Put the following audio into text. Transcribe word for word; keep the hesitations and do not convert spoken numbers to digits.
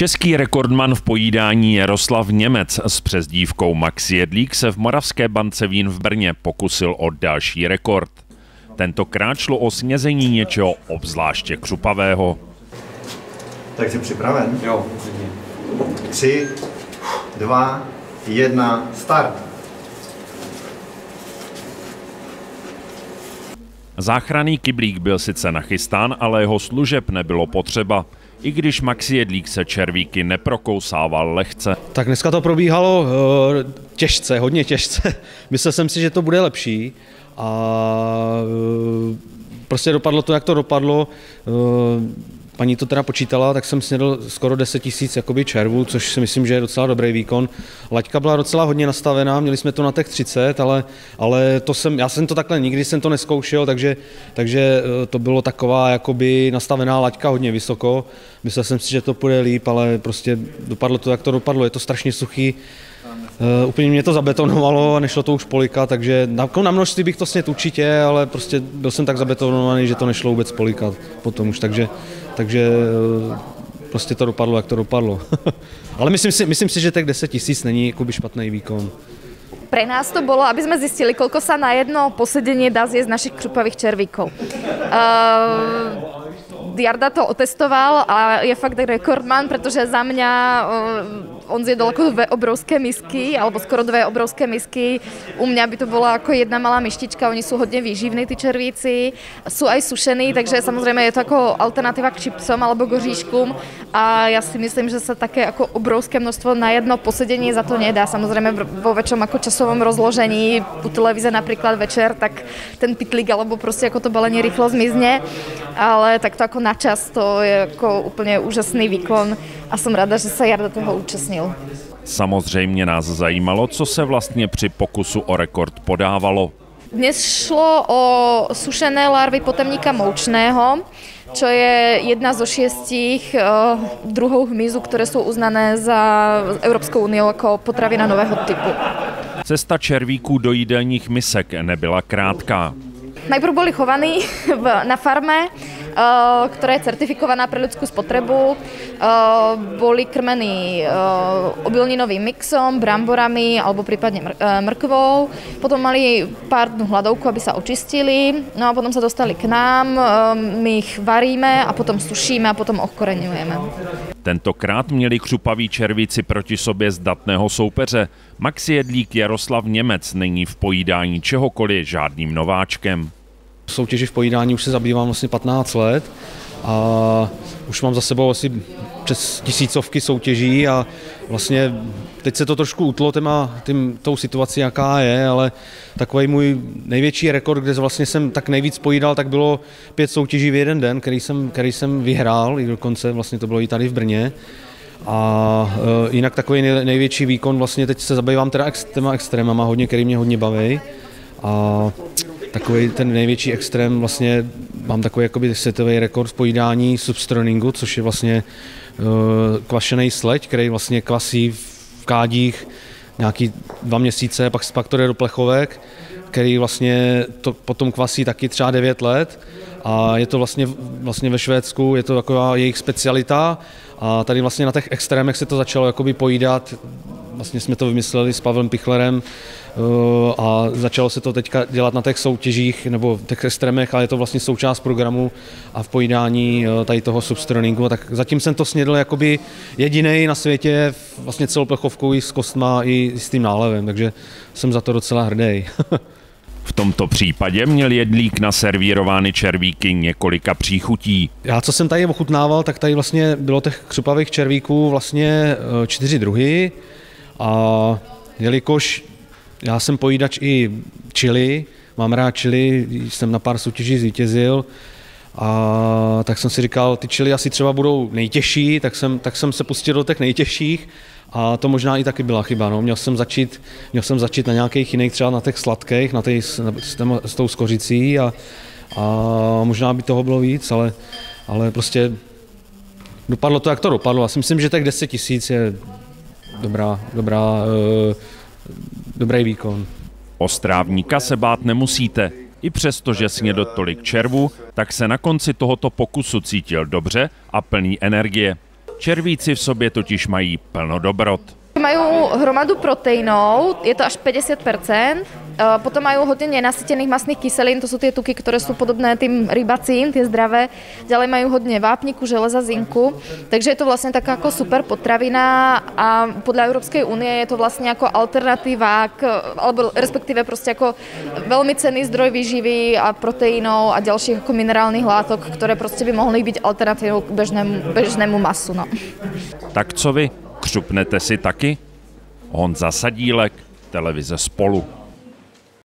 Český rekordman v pojídání Jaroslav Němec s přezdívkou Max Jedlík se v Moravské bance vín v Brně pokusil o další rekord. Tentokrát šlo o snězení něčeho obzvláště křupavého. Tak jsi připraven? Jo. Tři, dva, jedna, start. Záchranný kyblík byl sice nachystán, ale jeho služeb nebylo potřeba, i když Max Jedlík se červíky neprokousával lehce. Tak dneska to probíhalo uh, těžce, hodně těžce. Myslel jsem si, že to bude lepší a uh, prostě dopadlo to, jak to dopadlo. Uh, paní to teda počítala, tak jsem snědl skoro deset tisíc jakoby červů, což si myslím, že je docela dobrý výkon. Laťka byla docela hodně nastavená, měli jsme to na těch třicet, ale, ale to jsem, já jsem to takhle nikdy jsem to neskoušel, takže, takže to bylo taková jakoby nastavená laťka hodně vysoko. Myslel jsem si, že to půjde líp, ale prostě dopadlo to, jak to dopadlo. Je to strašně suchý. Uh, úplně mě to zabetonovalo a nešlo to už polikat, takže na, na množství bych to snědl určitě, ale prostě byl jsem tak zabetonovaný, že to nešlo vůbec polikat potom už, takže, takže uh, prostě to dopadlo, jak to dopadlo. Ale myslím si, myslím si, že těch deset tisíc není jakoby špatný výkon. Pre nás to bolo, aby sme zistili, koľko sa na jedno posedenie dá zjesť našich křupavých červíkov. Uh, Jarda to otestoval a je fakt rekordman, protože za mňa uh, on zjedol ako dve obrovské misky, alebo skoro dve obrovské misky. U mňa by to bola ako jedna malá myštička, oni sú hodne výživní, tí červíci. Sú aj sušení, takže samozrejme je to ako alternatíva k čipsom alebo k oříškům. A ja si myslím, že sa také ako obrovské množstvo na jedno posedenie za to nedá. Samozrejme vo väčšom ako časovom rozložení, u televíze napríklad večer, tak ten pitlík alebo proste ako to balenie rýchlo zmizne. Ale tak to ako na čas, to je jako úplně úžasný výkon a jsem ráda, že se Jarda toho účastnil. Samozřejmě nás zajímalo, co se vlastně při pokusu o rekord podávalo. Dnes šlo o sušené larvy potemníka moučného, čo je jedna zo šiestich uh, druhov hmyzu, ktoré sú uznané za Európskou úniou jako potravina nového typu. Cesta červíků do jídelních misek nebyla krátká. Najprv boli chovaní na farme, ktorá je certifikovaná pre ľudskú spotrebu. Boli krmení obilninovým mixom, bramborami alebo prípadne mrkvou. Potom mali pár dnů hladovku, aby sa očistili. No a potom sa dostali k nám, my ich varíme a potom sušíme a potom ochkoreňujeme. Tentokrát měli křupaví červíci proti sobě zdatného soupeře. Max Jedlík Jaroslav Němec není v pojídání čehokoliv žádným nováčkem. V soutěži v pojídání už se zabývám vlastně patnáct let a už mám za sebou asi přes tisícovky soutěží a vlastně teď se to trošku utlo těma, tím, tou situací, jaká je, ale takový můj největší rekord, kde vlastně jsem tak nejvíc pojídal, tak bylo pět soutěží v jeden den, který jsem, který jsem vyhrál, i dokonce vlastně to bylo i tady v Brně. A e, jinak takový nej, největší výkon, vlastně teď se zabývám teda ex, těma extrémama hodně, který mě hodně baví. A takový ten největší extrém, vlastně mám takový jakoby světový rekord v pojídání substroningu, což je vlastně e, kvašený sleď, který vlastně kvasí v kádích nějaký dva měsíce, pak, pak to jde do plechovek, který vlastně to potom kvasí taky třeba devět let. A je to vlastně, vlastně ve Švédsku, je to taková jejich specialita a tady vlastně na těch extrémech se to začalo jakoby pojídat. Vlastně jsme to vymysleli s Pavlem Pichlerem a začalo se to teďka dělat na těch soutěžích nebo těch extrémech, ale je to vlastně součást programu a v pojídání tady toho substroningu. Tak zatím jsem to snědl jakoby jedinej na světě, vlastně celou plechovkou i s kostma, i s tím nálevem, takže jsem za to docela hrdý. V tomto případě měl Jedlík naservírovány červíky několika příchutí. Já, co jsem tady ochutnával, tak tady vlastně bylo těch křupavých červíků vlastně čtyři druhy a jelikož já jsem pojídač i chili, mám rád chili, jsem na pár soutěží zvítězil, a tak jsem si říkal, ty chili asi třeba budou nejtěžší, tak jsem, tak jsem se pustil do těch nejtěžších. A to možná i taky byla chyba. No. Měl jsem začít, měl jsem začít na nějakých jiných, třeba na těch sladkých, na tej, s, s tou skořicí a, a možná by toho bylo víc, ale, ale prostě dopadlo to, jak to dopadlo. Já si myslím, že těch deset tisíc je dobrá, dobrá, e, dobrý výkon. O strávníka se bát nemusíte. I přesto, že snědl tolik červů, tak se na konci tohoto pokusu cítil dobře a plný energie. Červíci v sobě totiž mají plno dobrot. Mají hromadu proteinů, je to až päťdesiat percent. Potom mají hodně nenasytených mastných kyselín, to jsou ty tuky, které jsou podobné tým rybacím, ty zdravé. Ďalej mají hodně vápníku, železa, zinku. Takže je to vlastně taká jako super potravina a podle Evropské unie je to vlastně jako alternativa, k, alebo respektive prostě jako velmi cenný zdroj výživy a proteinů a dalších jako minerálních látok, které prostě by mohly být alternativou k bežnému, bežnému masu. No. Tak co vy? Křupnete si taky? Honza Sadílek, televize Spolu.